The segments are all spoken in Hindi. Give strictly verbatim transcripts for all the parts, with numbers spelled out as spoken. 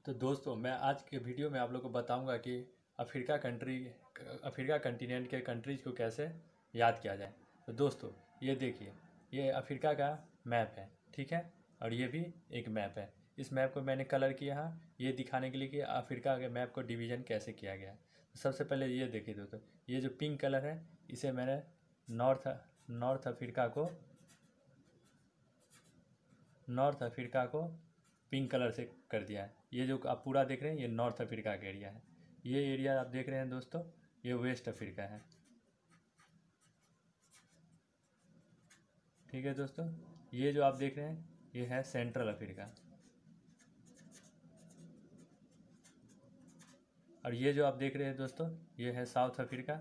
तो दोस्तों मैं आज के वीडियो में आप लोग को बताऊंगा कि अफ्रीका कंट्री अफ्रीका कंटिनेंट के कंट्रीज को कैसे याद किया जाए। तो दोस्तों ये देखिए, ये अफ्रीका का मैप है, ठीक है। और ये भी एक मैप है। इस मैप को मैंने कलर किया है ये दिखाने के लिए कि अफ्रीका के मैप को डिवीज़न कैसे किया गया है। तो सबसे पहले ये देखिए दोस्तों, ये जो पिंक कलर है इसे मैंने नॉर्थ नॉर्थ अफ्रीका को नॉर्थ अफ्रीका को पिंक कलर से कर दिया है। ये जो आप पूरा देख रहे हैं ये नॉर्थ अफ्रीका का एरिया है। ये एरिया आप देख रहे हैं दोस्तों, ये वेस्ट अफ्रीका है, ठीक है दोस्तों। ये जो आप देख रहे हैं ये है सेंट्रल अफ्रीका, और ये जो आप देख रहे हैं दोस्तों ये है साउथ अफ्रीका,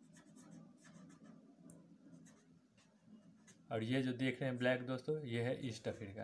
और ये जो देख रहे हैं ब्लैक दोस्तों ये है ईस्ट अफ्रीका।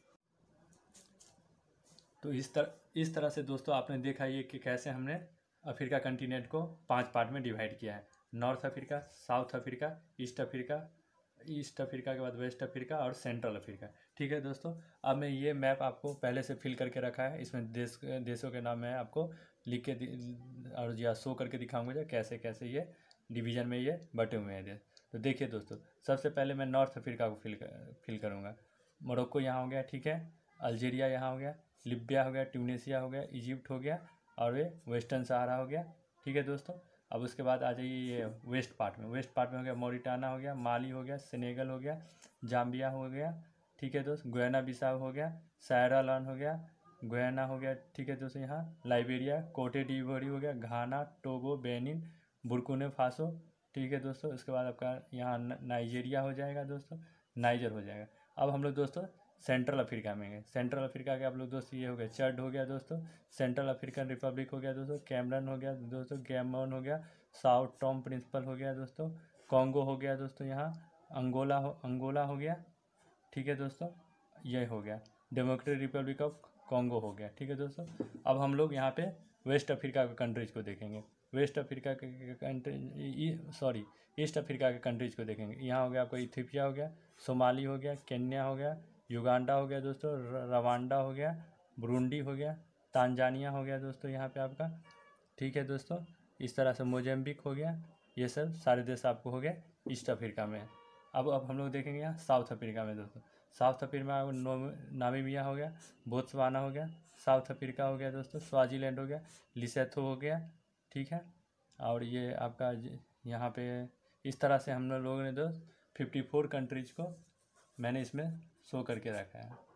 तो इस तरह इस तरह से दोस्तों आपने देखा ये कि कैसे हमने अफ्रीका कंटिनेंट को पांच पार्ट में डिवाइड किया है। North Africa, south Africa, east Africa, east Africa के बाद वेस्ट अफ्रीका और सेंट्रल अफ्रीका, ठीक है दोस्तों। अब मैं ये मैप आपको पहले से फिल करके रखा है, इसमें देश देशों के नाम मैं आपको लिख के और या शो करके दिखाऊंगा कैसे कैसे ये डिवीज़न में ये बटे हुए हैं देश। तो देखिए दोस्तों, सबसे पहले मैं नॉर्थ अफ्रीका को फिल कर, फिल करूँगा। मोरक्को यहाँ हो गया, ठीक है। अल्जीरिया यहाँ हो गया, लिबिया हो गया, ट्यूनीसिया हो गया, इजिप्ट हो गया, और ये वेस्टर्न सहारा हो गया, ठीक है दोस्तों। अब उसके बाद आ जाइए ये वेस्ट पार्ट में। वेस्ट पार्ट में हो गया मॉरिटाना हो गया, माली हो गया, सेनेगल हो गया, जाम्बिया हो गया, ठीक है दोस्त, गुयाना बिसाऊ हो गया, सायरा लॉन हो गया, गुयाना हो गया, ठीक है दोस्तों। यहाँ लाइबेरिया, कोटे डिवोरी हो गया, Ghana, Togo, Benin, Burkina Faso, ठीक है दोस्तों। उसके बाद आपका यहाँ नाइजीरिया हो जाएगा दोस्तों, नाइजर हो जाएगा। अब हम लोग दोस्तों सेंट्रल अफ्रीका में गए। सेंट्रल अफ्रीका के आप लोग दोस्तों ये हो गया चड हो गया दोस्तों, सेंट्रल अफ्रीकन रिपब्लिक हो गया दोस्तों, कैमरन हो गया दोस्तों, गैबन हो गया, साउथ टॉम प्रिंसिपल हो गया दोस्तों, कॉन्गो हो गया दोस्तों, यहाँ अंगोला हो अंगोला हो गया, ठीक है दोस्तों। ये हो गया डेमोक्रेटिक रिपब्लिक ऑफ कॉन्गो हो गया, ठीक है दोस्तों। अब हम लोग यहाँ पे वेस्ट अफ्रीका के कंट्रीज को देखेंगे। वेस्ट अफ्रीका के कंट्री सॉरी ईस्ट अफ्रीका के कंट्रीज को देखेंगे। यहाँ हो गया आपका इथियोपिया हो गया, सोमाली हो गया, केन्या हो गया, युगांडा हो गया दोस्तों, रवांडा हो गया, बुरुंडी हो गया, तांजानिया हो गया दोस्तों यहाँ पे आपका, ठीक है दोस्तों। इस तरह से मोजाम्बिक हो गया। ये सब सारे देश आपको हो गए ईस्ट अफ्रीका में। अब अब हम लोग देखेंगे यहाँ साउथ अफ्रीका में दोस्तों। साउथ अफ्रीका में नामीबिया हो गया, बोत्सवाना हो गया, साउथ अफ्रीका हो गया दोस्तों, स्वाजीलैंड हो गया, लिसेथो हो गया, ठीक है। और ये आपका यहाँ पे इस तरह से हम लोगों ने दोस्त फिफ्टी फोर कंट्रीज को मैंने इसमें शो करके रखा है।